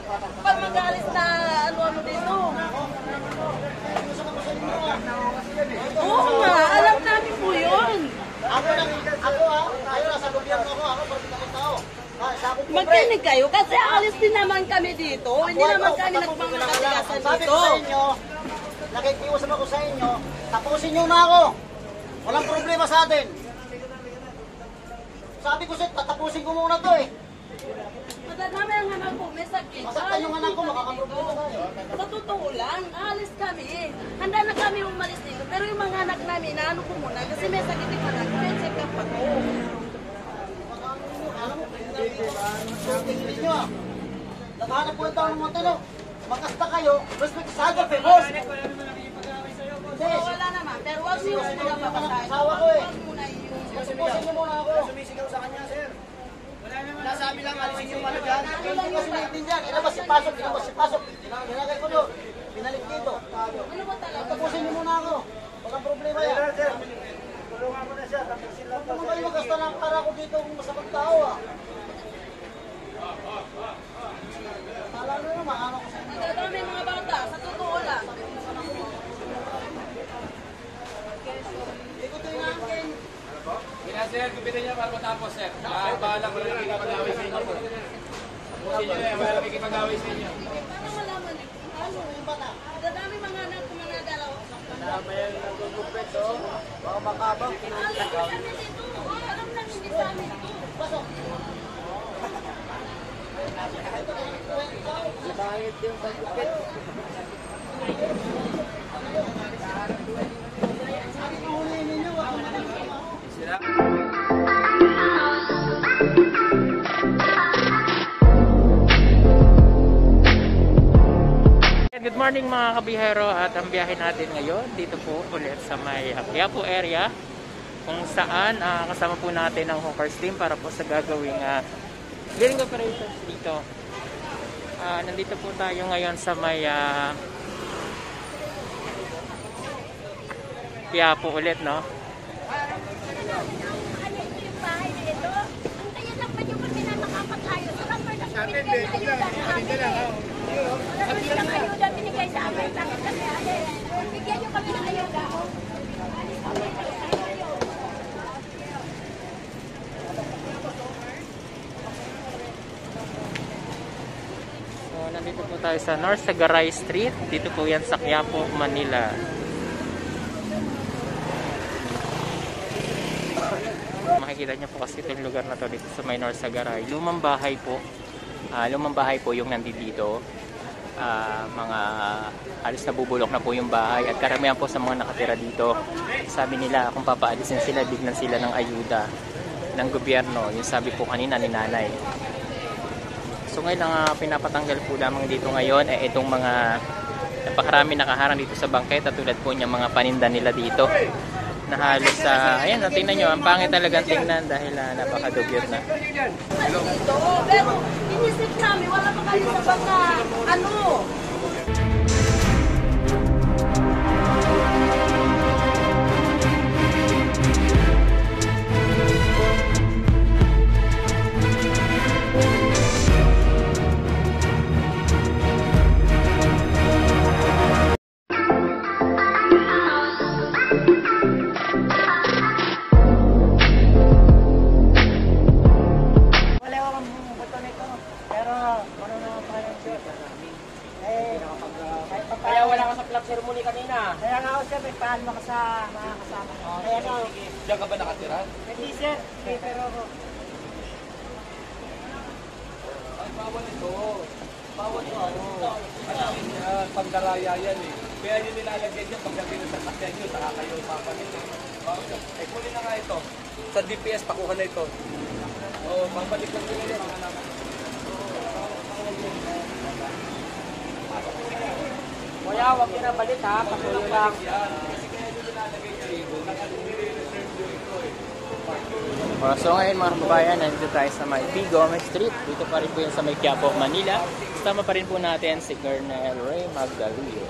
Pag mag-aalis na ano dito. Oo nga, alam namin po yun. Ayaw nasa gobyerno ako particular tao. Magkinig kayo kasi alis din naman kami dito. Hindi naman kami nagpangakatigasan dito. Sabi ko sa inyo, nakikiusap ako sa inyo, tapusin nyo na ako. Walang problema sa atin. Sabi ko sir, tatapusin ko muna to eh. Madami ang anak ko, may sakit. Masaktan yung anak ko, makakaproblema tayo. Sa totoo lang, alis kami. Handa na kami umalis dito. Pero yung mga anak namin, naano ko muna kasi may sakit yung anak ko. May check up ako. Tingnan nyo ah. Naghahanap po ng tao ng mga tanong. Magkasta kayo, respect sa akin, boss. Wala naman, pero wag siyo muna papasahin. Asawa ko eh. Wag muna yung... Tapusin nyo muna ako. Sumisigaw sa kanya, sir. Nasabi lang, alisin yung ano dyan. Hindi kasi naiintindihan. Inabas si pasok, Nilagay ko doon. Binalik dito. Ano ba talaga? Tapusin nyo muna ako. Walang problema yan. Tulungan mo na siya. Tapusin lang Kung kayo magkasta ng para ko dito kung masamang tao ah. Alam nyo naman, ano ko sa inyo. Madami mga bata, sa totoo lang. Ikutin nga ang akin. Sir, gupitin niya para matapos, sir. Bahala ko lang nakikipag-away sa inyo. Tapusin niyo na yan, wala nakikipag-away sa inyo. Paano malaman eh? Ano? Yung bata. Dadami mga anak ko mga dalaw. Mayan ng gugupit, oh. Baka makabang. Alam ko namin dito. Alam namin hindi sa amin ito. Pasok. Bakit yung gugupit? Sabi ko huliin ninyo, wag mo naman ako. Good morning mga kabihero, at ang biyahe natin ngayon dito po ulit sa may Quiapo area kung saan kasama po natin ang Hawkers team para po sa gagawing drilling operations dito. Nandito po tayo ngayon sa may Quiapo ulit, no? So, nandito po tayo sa North Sagaray Street. Dito po yan sa Quiapo, Manila. Makikita niyo po kasi itong lugar na to dito sa may North Sagaray. Lumang bahay po. Lumang bahay po yung nandito. Mga halos nabubulok na po yung bahay at karamihan po sa mga nakatira dito, sabi nila kung papaalisin sila, bignan sila ng ayuda ng gobyerno. Yung sabi po kanina ni nanay. So ngayon ang pinapatanggal po lamang dito ngayon ay itong mga napakarami nakaharang dito sa bangketa, tulad po niya mga paninda nila dito na halos ayan, tingnan nyo, ang pangit talagang tingnan dahil napakadugyot na. Dito, pero inisip namin, wala pa kami sa baka, ano? Kaya wala ka sa flag ceremony kanina. Kaya nga ako sir, may paalma ka sa mga kasama. Kaya nga. Diyan ka ba nakatira? Hindi sir, pero ako. Ay, bawal ito. Bawal ito. Pagdaraya yan eh. Kaya yun nilalagyan niya pagdating sa sasakyan nyo, saka kayo papalit. Eh, kunin na nga ito. Sa DPS, pakuha na ito. Oo, papalit lang nila yan. Mga naman. Kuya, huwag nyo na balit ha, patuloy lang. So ngayon mga kababayan, nandito tayo sa may P. Gomez Street. Dito pa rin po yan sa may Quiapo, Manila. Kasama pa rin po natin si Colonel Ray Magdalio.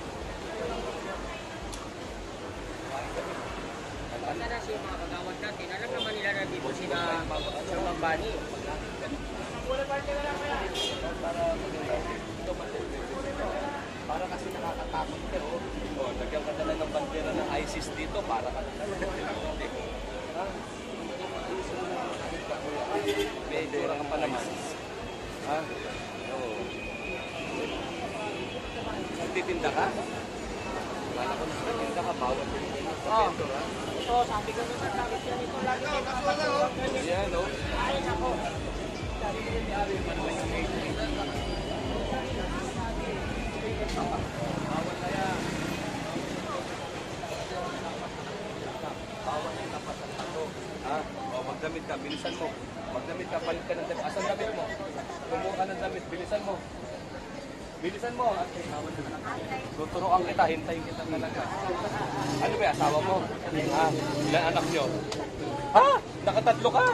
Basta na siya mga kagawad natin. Sir Bani. Para kasi nakakatakot ka. O, lagyan ka na lang ng bandera ng ISIS dito para ka hindi. Ha? May dura ka pa naman. Ha? Oo. Nagtitinda ka? Kala ko nagtitinda ka, bawal din. Ito, sabi ko na sabi ko nito lagi. Ayan, no? Ay, nako. Bawal na yan. Bawal yung lapasan pa to. Ha? O, magdamit ka, bilisan mo. Magdamit ka, palit ka ng damit. Asan damit mo? Kumuha ka ng damit, bilisan mo. Bilisan mo. Tuturuan kita, hintayin kita talaga. Ano ba, asawa mo? Ha? Ilan anak nyo? Ha? Nakatatlo ka?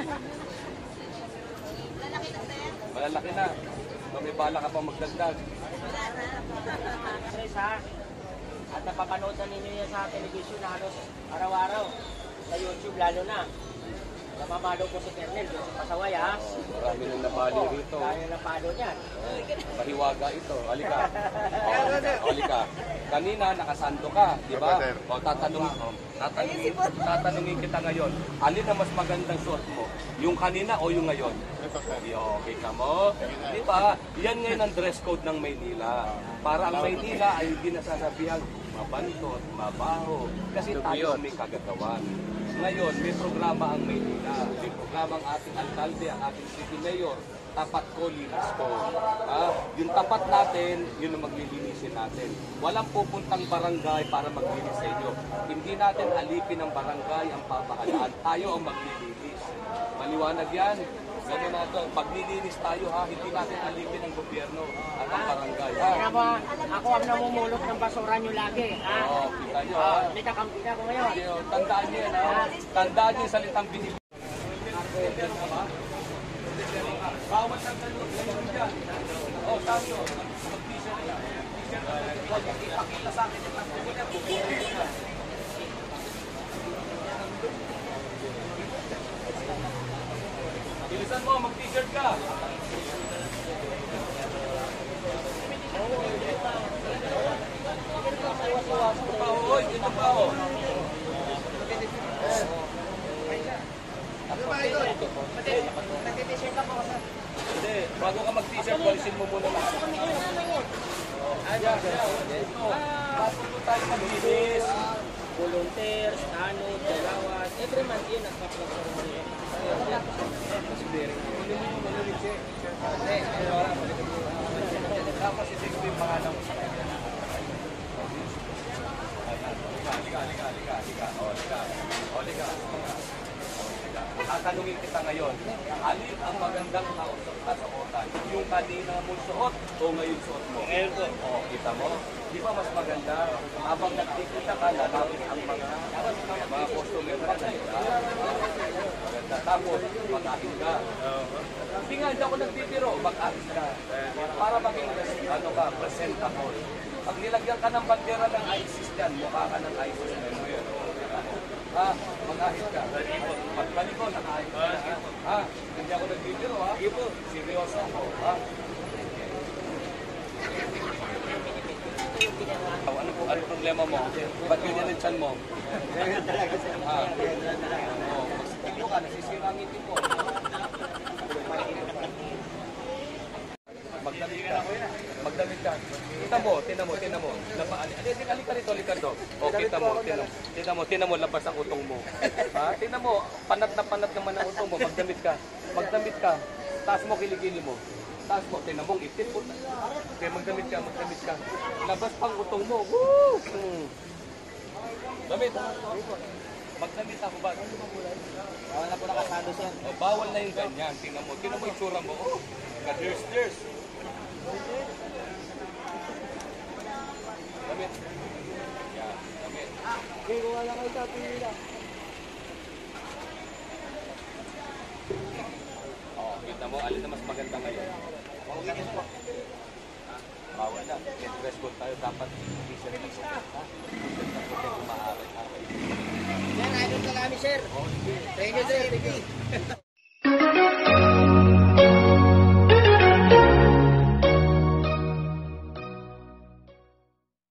Malalaki na. So, may bala ka pa magdagdag. Stress ha. At napapanood na ninyo yan sa television na halos araw-araw. Sa YouTube lalo na. Namamalo po si Kernel doon sa Pasaway ha. Marami nang nabali rito. Dahil napalo niyan. Mahiwaga ito. Halika. Halika. Kanina nakasando ka, di ba? O tatanungin kita ngayon. Alin ang mas magandang suot mo? Yung kanina o yung ngayon? Okay ka mo? Di ba? Yan ngayon ang dress code ng Maynila. Para ang Maynila ay hindi nasasabihan mabantot, mabaho. Kasi tayo may kagagawan. Ngayon, may programa ang Maynila. May programa ang ating alkalde, ang ating city mayor. Tapat ko, linis ko. Yung tapat natin, yun ang maglilinisin natin. Walang pupuntang barangay para maglinis sa inyo. Hindi natin alipin ang barangay, ang pamahalaan. Tayo ang maglilinis. Maliwanag yan. Ganun na ito. Maglilinis tayo ha. Hindi natin alipin ang gobyerno at ang barangay. Ha? Kaya ba, ako ang namumulot ng basura nyo lagi. Ha? Oo, kita nyo ha. May kakampi na ako ngayon. Tandaan nyo yan ha. Tandaan nyo yung salitang binibig. Bawal ang ganun dyan. Oh, Santo. Mag-t-shirt yan. Huwag ipakita sa akin yung plastic niya. Bubuhin na. Bilisan mo, mag-t-shirt ka. Ito pa, oy. Ito pa, oh. Hindi, bago ka mag-t-shirt, walisin mo muna lang. Ayan, bago po tayo mag-linis. Volunteers, tanod, dalawas, every month yun nagpa-platform mo yun. Tapos isip ko yung pangalan mo sa kanya. Halika. Tatanungin kita ngayon, alin ang magandang kasuotan? Yung kanina mong suot o ngayon suot mo? Ngayon ko. O, kita mo? Di ba mas maganda? Habang nagkikita ka, lalapit ang mga customer na salita. Maganda. Tapos, mag-ahit ka. Hindi nga, hindi ako nagbibiro, mag-ahit ka. Para maging, presentable. Pag nilagyan ka ng bandera ng ISIS dyan, mukha ka ng ISIS na yun. Ha? Mag-ahit ka. Magbalikon, naka-ahit ka. Ha? Hindi ako nagbibiro, ha? Seryoso ako, ha? Ano problema mo? Ba't ganyan ang tiyan mo? Ganyan talaga sir. Ha? Oo, magsipilo ka, nasisira ang ngiti mo. Magdamit ka. Kita mo. Alika rito. O, kita mo, labas ang utong mo. Ha? Tingnan mo, panat naman ang utong mo. Magdamit ka. Taas mo, kiligili mo. Taas mo, tingnan mo, itin mo. Okay, magdamit ka. Labas pang utong mo. Woo! Damit. Magdamit ako ba? Bawal na po nakasado sir. O, bawal na yung ganyan. Tingnan mo yung tsura mo. Oh, ka-dirst. Damit. Yan, damit. Okay, kuha lang kayo sa pila. Oh, kita mo, alin na mas maganda ngayon. Maulinis po. Bawal na. May dress code tayo. Dapat t-shirt na puti. Ha? T-shirt na puti kung maaari. Yan, idol talaga. namin, sir. Thank you, sir. Thank you.